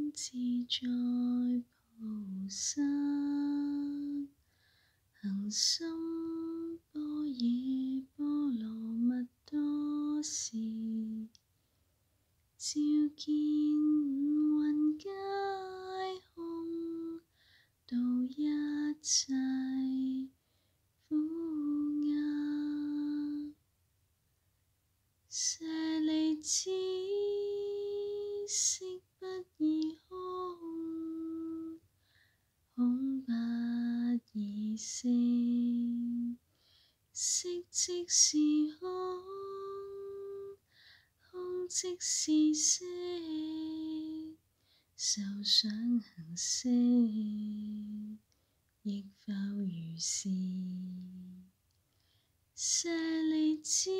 自在菩萨，行深般若波罗蜜多时，照见五蕴皆空，度一切苦厄。舍利子，色不異空，空不異色，色即是空，空即是色，受想行識，亦復如是。舍利子，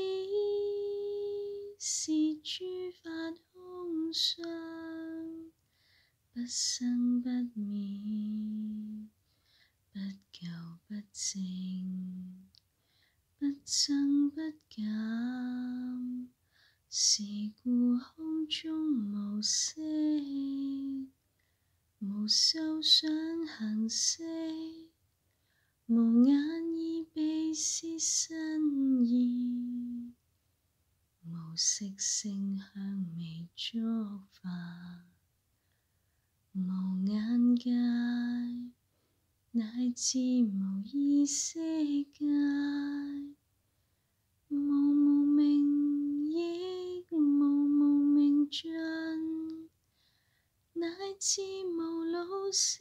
是諸法空相，不生不滅，不垢不淨，不增不減，是故空中無色，無受想行識，無眼耳鼻舌身意，無色聲香味觸法，無眼界，乃至無意識界，無無明亦無無明盡，乃至無老死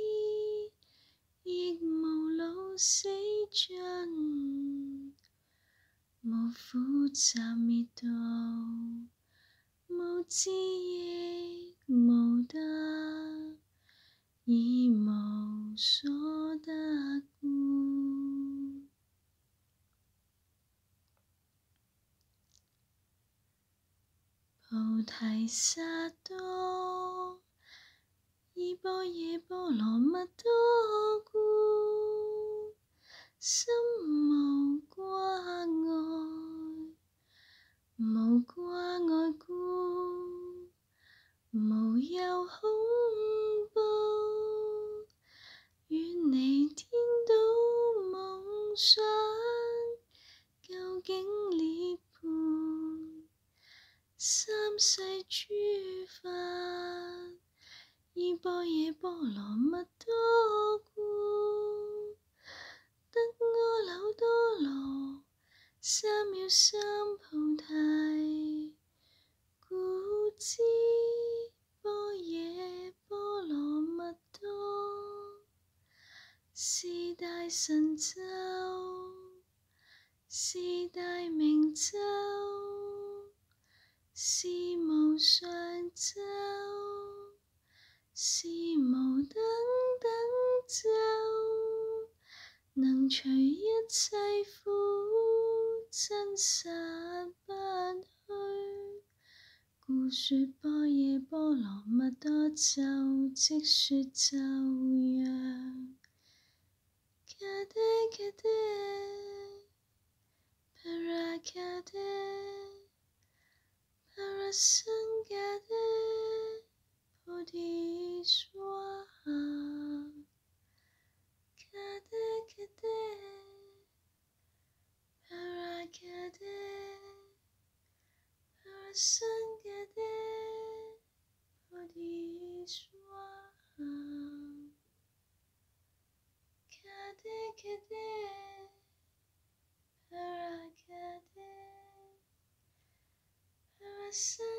亦無老死盡，無苦集滅道，無智亦無得，以無所得故。菩提薩埵，依般若波羅蜜多故，心無掛礙，無掛礙故，無有恐怖，遠離顛倒夢想，究竟涅槃。三世諸法，依般若波羅蜜多故，得阿耨多羅三藐三菩提。故知般若波羅蜜多，是大神咒，是大明咒，是無上咒，是無等等咒，能除一切苦，真實不虛。故說般若波羅蜜多咒，即說咒曰：揭諦揭諦，波羅揭諦，波羅僧揭諦，菩提薩埵。揭諦揭諦，波羅揭諦，波羅僧揭諦，菩提薩埵。揭諦揭諦，波羅揭諦，波羅僧